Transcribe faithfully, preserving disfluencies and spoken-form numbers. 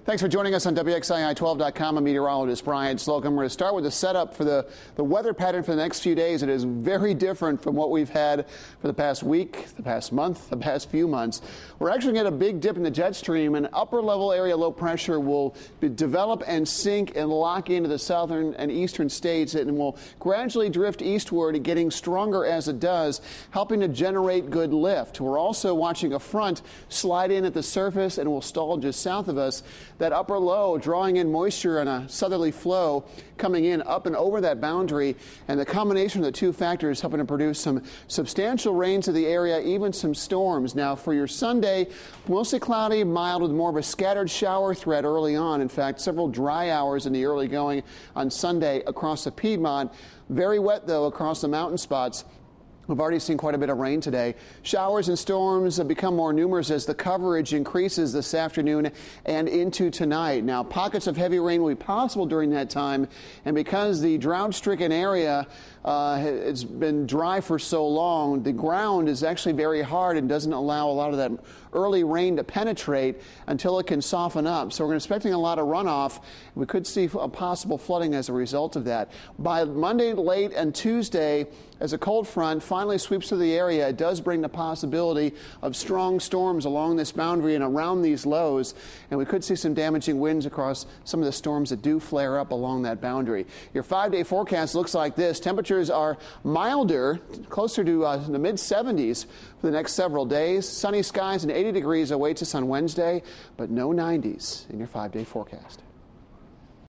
Thanks for joining us on W X I I twelve dot com. I'm meteorologist Brian Slocum. We're going to start with the setup for the, the weather pattern for the next few days. It is very different from what we've had for the past week, the past month, the past few months. We're actually going to get a big dip in the jet stream. An upper level area low pressure will be, develop and sink and lock into the southern and eastern states and will gradually drift eastward, getting stronger as it does, helping to generate good lift. We're also watching a front slide in at the surface and will stall just south of us. That upper low drawing in moisture and a southerly flow coming in up and over that boundary, and the combination of the two factors helping to produce some substantial rains in the area, even some storms. Now for your Sunday, mostly cloudy, mild with more of a scattered shower threat early on. In fact, several dry hours in the early going on Sunday across the Piedmont. Very wet though across the mountain spots. We've already seen quite a bit of rain today. Showers and storms have become more numerous as the coverage increases this afternoon and into tonight. Now, pockets of heavy rain will be possible during that time, and because the drought-stricken area uh, has been dry for so long, the ground is actually very hard and doesn't allow a lot of that early rain to penetrate until it can soften up. So we're expecting a lot of runoff. We could see a possible flooding as a result of that. By Monday late and Tuesday, as a cold front finally sweeps through the area, it does bring the possibility of strong storms along this boundary and around these lows, and we could see some damaging winds across some of the storms that do flare up along that boundary. Your five-day forecast looks like this. Temperatures are milder, closer to uh, the mid seventies for the next several days. Sunny skies and eighty degrees awaits us on Wednesday, but no nineties in your five-day forecast.